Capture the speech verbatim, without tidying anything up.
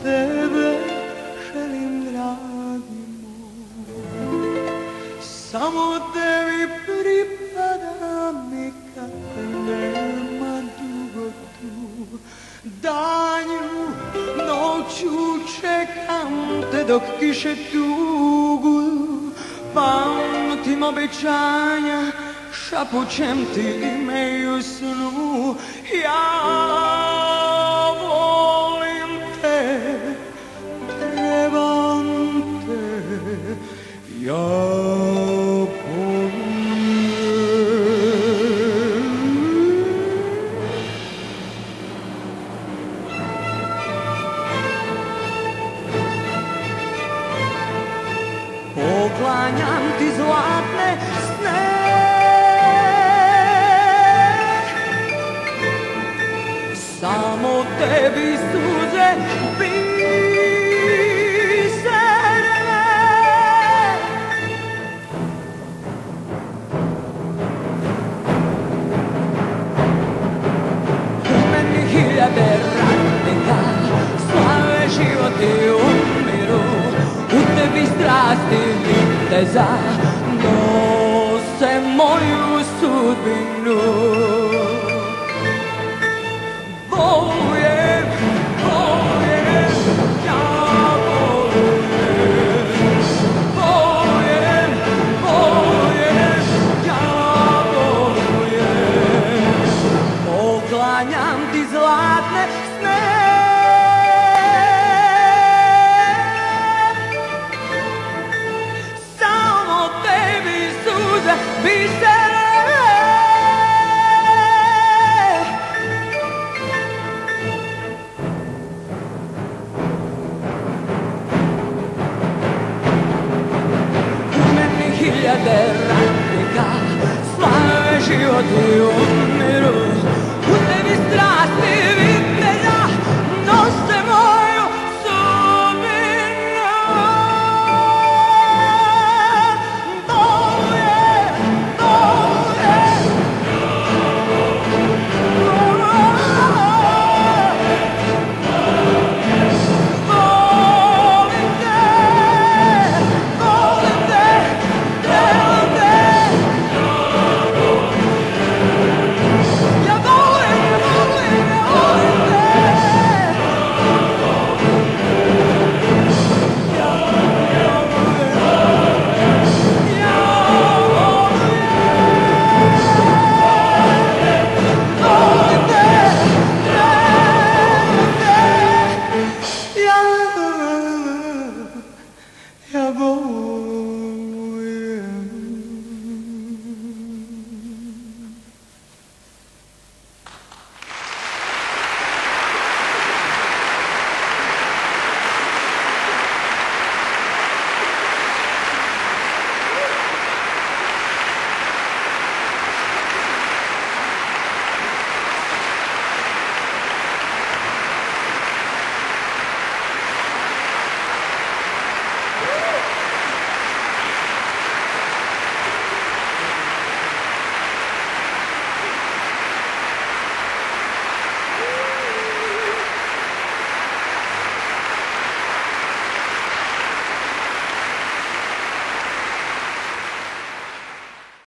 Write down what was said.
tebe želim, dragi moj. Samo tebi pripadam i kad te nema dugo tu. Danju, noću čekam te dok kiše tuguju. Pamtim obećanja, šapućem ti ime i u snu. Ja volim te, trebam te, ja volim te. Poklanjam ti zlatne sne, samo tebi suze biserne. U meni hiljade radnika, slave životi umiru. U tebi strasti viteza nose moju sudbinu. Bolujem, bolujem, ja bolujem. Bolujem, bolujem, ja bolujem. Poklanjam ti zlatne sne, samo tebi suze bisere. Hiljade radnika, slave životi u